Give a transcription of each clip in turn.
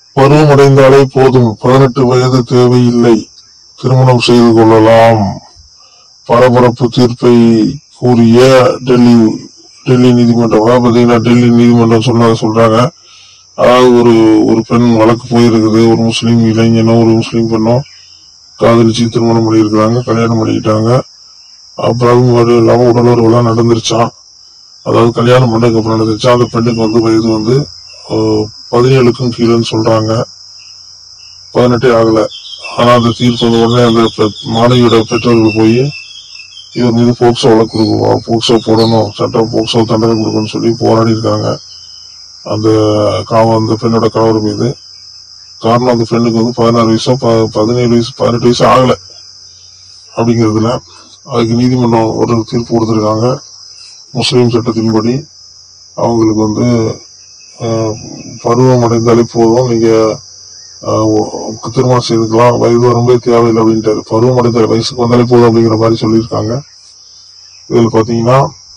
பருவமடைந்தாலே போதும், 18 வயது தேவையில்லை, திருமணம் செய்து கொள்ளலாம். பரபரப்பு தீர்ப்பை கூறிய டெல்லி நீதிமன்றம். பாத்தீங்கன்னா டெல்லி நீதிமன்றம் சொல்றாங்க. அதாவது ஒரு பெண் வழக்கு போயிருக்குது. ஒரு முஸ்லீம் இளைஞனும் ஒரு முஸ்லீம் பெண்ணும் காதலிச்சு திருமணம் பண்ணியிருக்கிறாங்க, கல்யாணம் பண்ணிக்கிட்டாங்க. அப்புறம் அது இல்லாம உடலுறவுலாம் நடந்துருச்சான். அதாவது கல்யாணம் பண்ணதுக்கு அப்புறம் நடந்துருச்சா. அந்த பெண்ணுக்கு வயது 17க்கும் கீழேன்னு சொல்றாங்க. 18 ஆகல. ஆனா அந்த தீர்ப்பு உடனே அந்த மாணவியோட பெற்றோர்கள் போய் இவர் மீது போக்சோ வழக்கு கொடுக்குவோம், போக்சோ போடணும், சட்டம் போக்சோ தண்டனை கொடுக்கணும்னு சொல்லி போராடி இருக்காங்க அந்த பெண்ணோட கணவர் மீது. காரணம் அந்த பெண்ணுக்கு 16 வயசோ 17 வயசு 18 வயசு ஆகல அப்படிங்கிறதுல அதுக்கு நீதிமன்றம் ஒரு தீர்ப்பு கொடுத்திருக்காங்க. முஸ்லீம் சட்டத்தின்படி அவங்களுக்கு பருவம் அடைந்தாலே போதும், நீங்க திருமணம் செய்துக்கலாம், வயது வரம்பே தேவையில்லை அப்படின்ட்டு. பருவம் அடைந்த வயசுக்கு வந்தாலே போதும் அப்படிங்கிற மாதிரி சொல்லியிருக்காங்க. இதுல பாத்தீங்கன்னா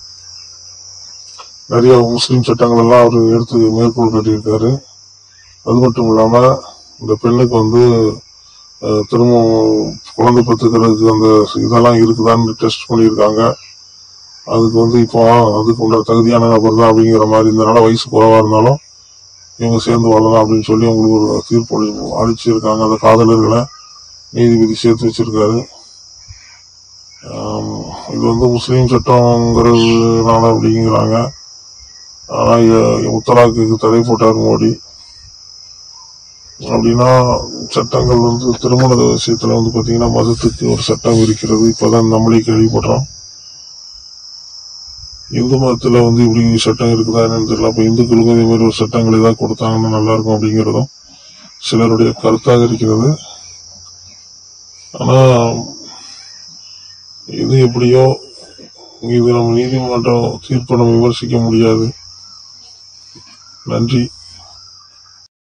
நிறைய முஸ்லீம் சட்டங்கள் எல்லாம் அவர் எடுத்து மேற்கோள் காட்டியிருக்காரு. அது மட்டும் இல்லாம இந்த பெண்ணுக்கு திரும்பவும் குழந்தை பெற்றுக்கிறதுக்கு அந்த இதெல்லாம் இருக்குதான்னு டெஸ்ட் பண்ணியிருக்காங்க. அதுக்கு இப்போ அதுக்கு உள்ள தகுதியான நபர் தான் அப்படிங்கிற மாதிரி, இதனால வயசு குறைவா இருந்தாலும் இவங்க சேர்ந்து வாழலாம் அப்படின்னு சொல்லி அவங்களுக்கு ஒரு தீர்ப்பு அளிச்சிருக்காங்க. அந்த காதலர்களை நீதிபதி சேர்த்து வச்சிருக்காரு. இது முஸ்லீம் சட்டம்ங்கிறதுனால அப்படிங்கிறாங்க. ஆனா முத்தலாக்கு தடை போட்டார் மோடி. அப்படின்னா சட்டங்கள் திருமண விஷயத்துல பாத்தீங்கன்னா மதத்துக்கு ஒரு சட்டம் இருக்கிறது. இப்பதான் நம்மளே கேள்விப்படுறோம். இந்து மதத்துல இப்படி சட்டம் இருக்குதா என்னன்னு தெரியல. அப்ப இந்துக்களுக்கும் இதே மாதிரி ஒரு சட்டங்கள் ஏதாவது கொடுத்தாங்கன்னா நல்லா இருக்கும் அப்படிங்கறதும் சிலருடைய கருத்தாக இருக்கிறது. ஆனா இது எப்படியோ இது நம்ம நீதிமன்றம் தீர்ப்பை நம்ம விமர்சிக்க முடியாது. நன்றி.